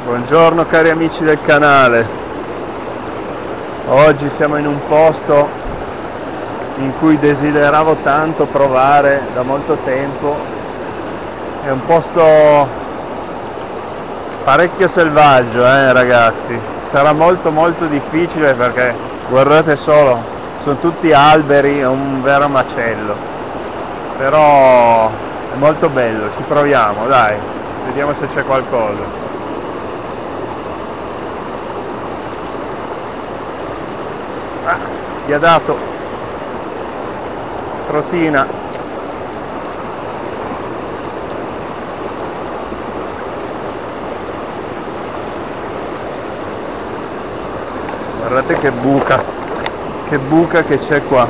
Buongiorno cari amici del canale. Oggi siamo in un posto in cui desideravo tanto provare da molto tempo. È un posto parecchio selvaggio, ragazzi. Sarà molto difficile perché guardate solo, sono tutti alberi, è un vero macello. Però è molto bello, ci proviamo, dai. Vediamo se c'è qualcosa. Gli ha dato trotina. Guardate che buca che c'è qua.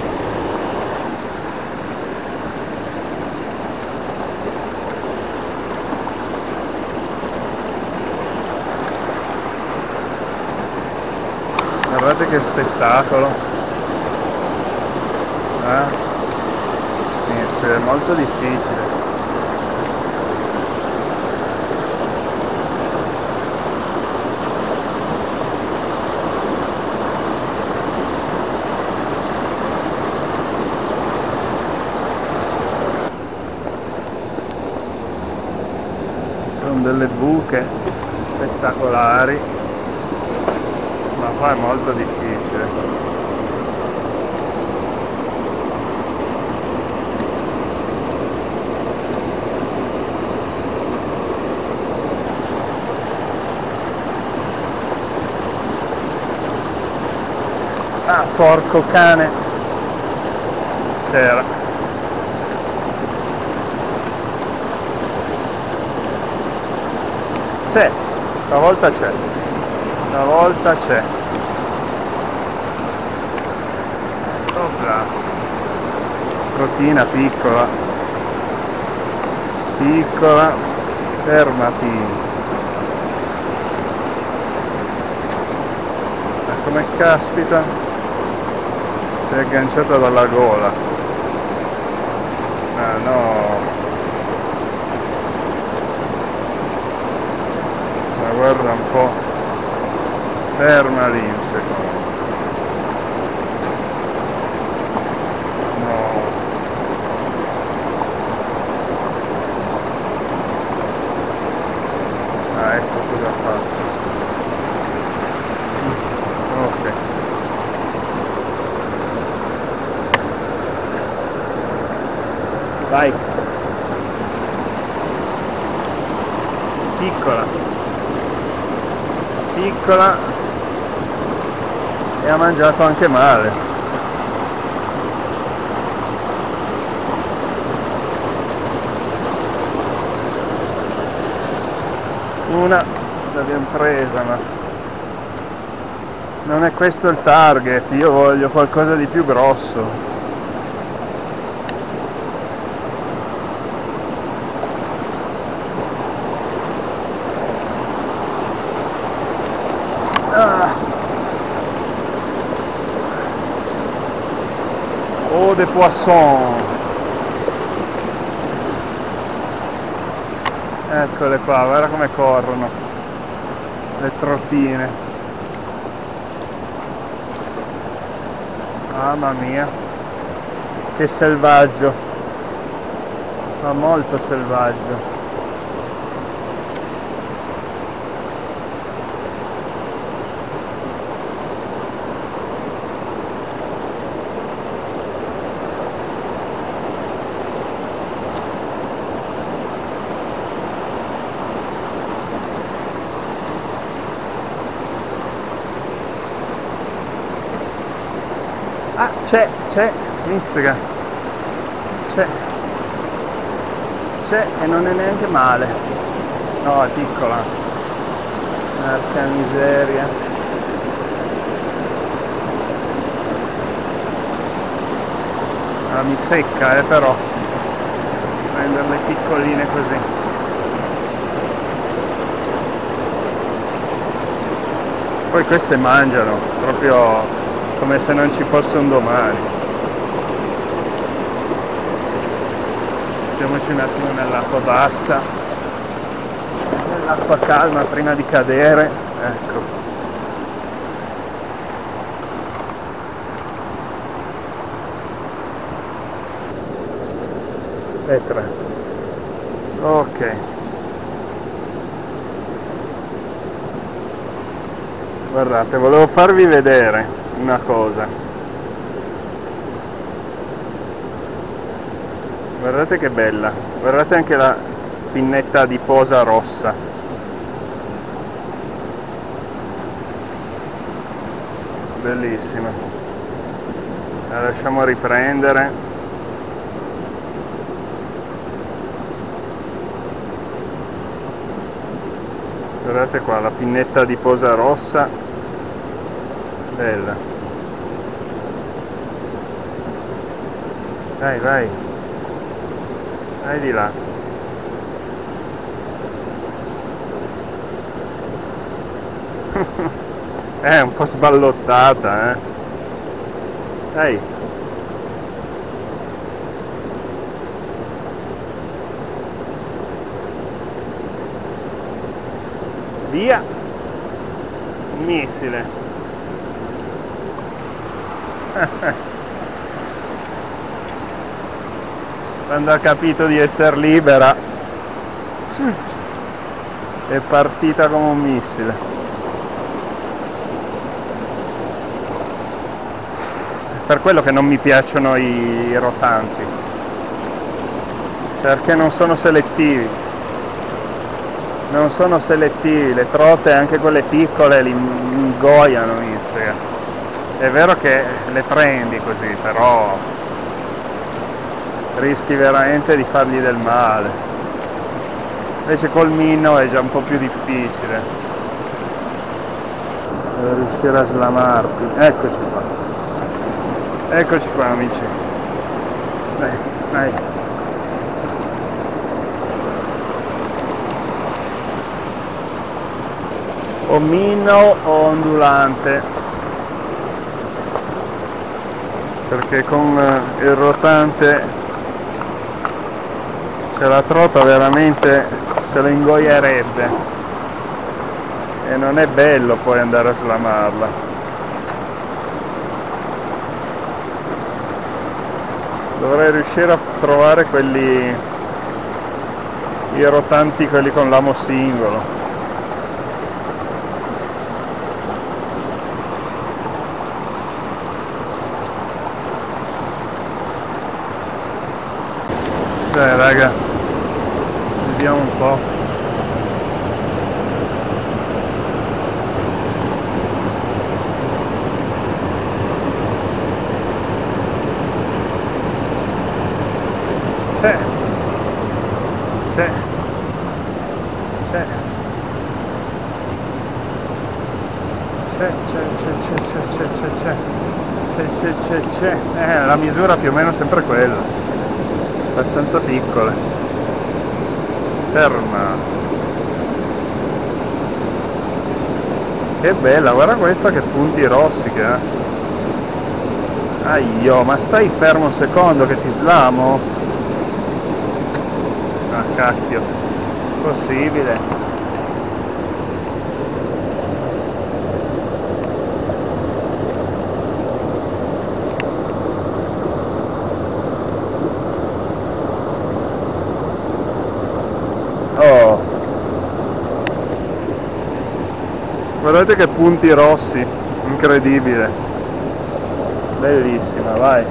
Guardate che spettacolo. Niente, è molto difficile. Sono delle buche spettacolari, ma qua è molto difficile. Ah, porco cane, c'era. C'è, stavolta c'è, stavolta c'è. Opla. Trotina piccola, piccola, fermati. Ma come caspita? Si è agganciata dalla gola. Ah no. Ma guarda un po'. Ferma lì un secondo. No. Ah, ecco cosa ha fatto. Ok. Vai, piccola, piccola, e ha mangiato anche male. Una l'abbiamo presa, ma non è questo il target, io voglio qualcosa di più grosso. Oh, des poissons. Eccole qua, guarda come corrono le trottine. Mamma mia, che selvaggio, ma molto selvaggio. Ah, c'è, mizzica, c'è e non è neanche male. No, è piccola, porca miseria. Ah, mi secca, però prenderle piccoline così. Poi queste mangiano proprio come se non ci fosse un domani. Stiamoci un attimo nell'acqua bassa. l'acqua calma prima di cadere, ecco. E 3. Ok. Guardate, volevo farvi vedere una cosa. Guardate che bella, guardate anche la pinnetta di posa rossa. Bellissima. La lasciamo riprendere. Guardate qua la pinnetta di posa rossa, bella. Dai, vai, vai di là. È un po' sballottata, Dai. Via. Missile. Quando ha capito di essere libera è partita come un missile. Per quello che non mi piacciono i rotanti, perché non sono selettivi. Non sono selettivi, le trote, anche quelle piccole, li ingoiano. È vero che le prendi così, però rischi veramente di fargli del male. Invece col minno è già un po' più difficile. Devo riuscire a slamarti. Eccoci qua. Eccoci qua, amici. Dai, dai. O minno o ondulante, perché con il rotante, cioè la trota veramente se lo ingoierebbe e non è bello poi andare a slamarla. Dovrei riuscire a trovare quelli, i rotanti, quelli con l'amo singolo. Dai raga, vediamo un po'. C'è. La misura più o meno è sempre quella, abbastanza piccola. Ferma. Che bella, guarda questa che punti rossi che ha. Aio, ma stai fermo un secondo che ti slamo? Ah cacchio, possibile. Oh, guardate che punti rossi, incredibile, bellissima, vai.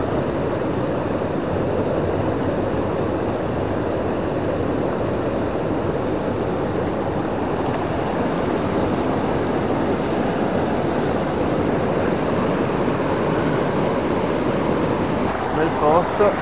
Bel posto.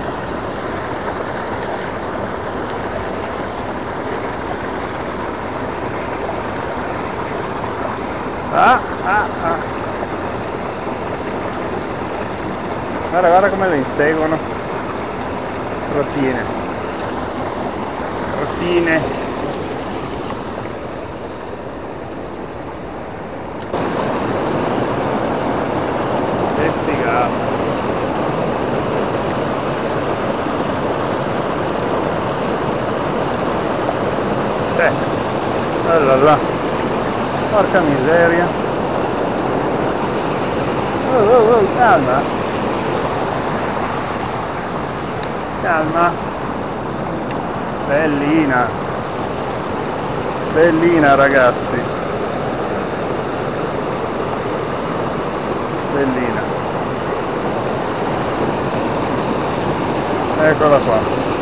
Guarda come le inseguono. Trotine. Che figata. là. Porca miseria. Oh, calma. Calma. Bellina. Bellina ragazzi. Bellina. Eccola qua.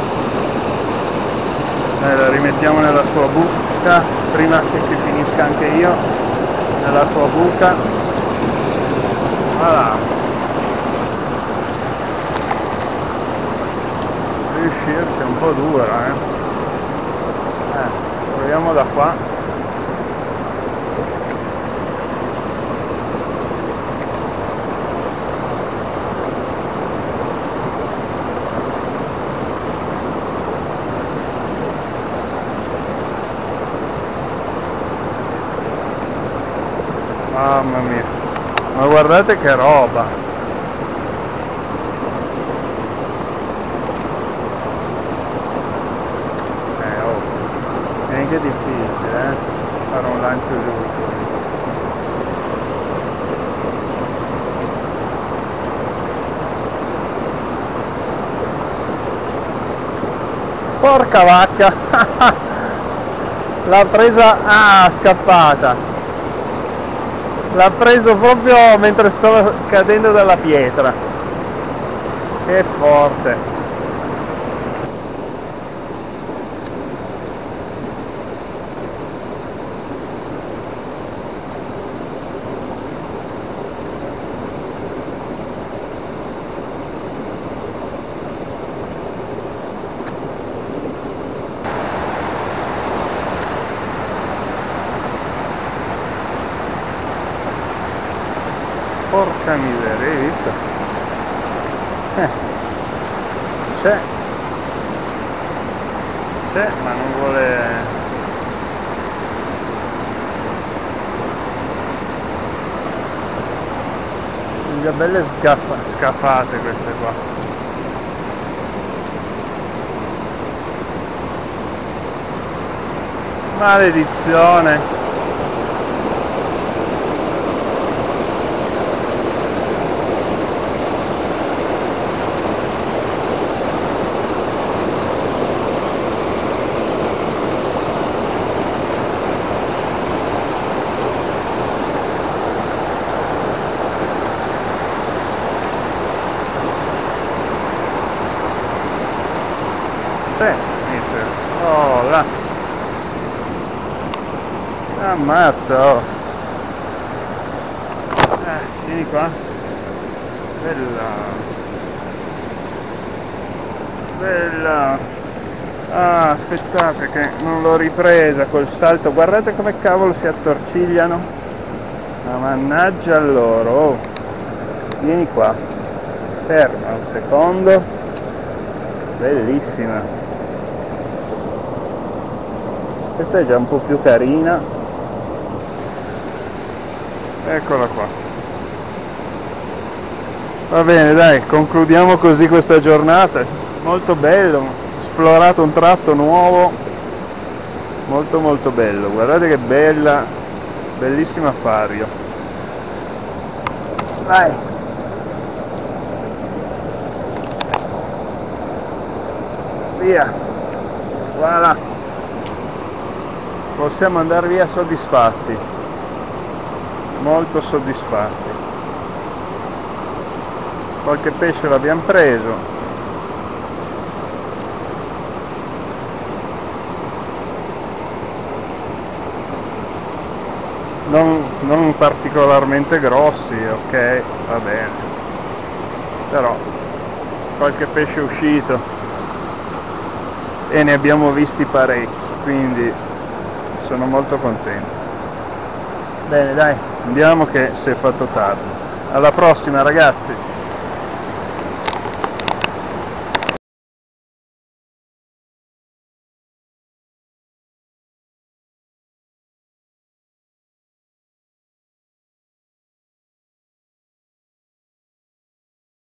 La rimettiamo nella sua buca prima che ci finisca anche io nella sua buca. Voilà. Riuscirci è un po' dura, proviamo da qua. Mamma mia, ma guardate che roba! È anche difficile, fare un lancio giusto. Porca vacca! L'ha presa, scappata! L'ha preso proprio mentre stava cadendo dalla pietra. Che forte. Porca miseria, hai visto? C'è, ma non vuole. Sono belle scaffate queste qua. Maledizione. Oh là, ammazza, oh. Vieni qua, bella, bella. Aspettate che non l'ho ripresa col salto, guardate come cavolo si attorcigliano, mannaggia loro, oh. Vieni qua, ferma un secondo, bellissima. Questa è già un po' più carina. Eccola qua. Va bene, dai, concludiamo così questa giornata. Molto bello, ho esplorato un tratto nuovo. Molto molto bello. Guardate che bella, bellissima Fario. Vai. Via. Voilà. Possiamo andare via soddisfatti, molto soddisfatti. Qualche pesce l'abbiamo preso. Non particolarmente grossi, ok, va bene. Però qualche pesce è uscito e ne abbiamo visti parecchi, quindi sono molto contento. Bene, dai, andiamo che si è fatto tardi. Alla prossima ragazzi.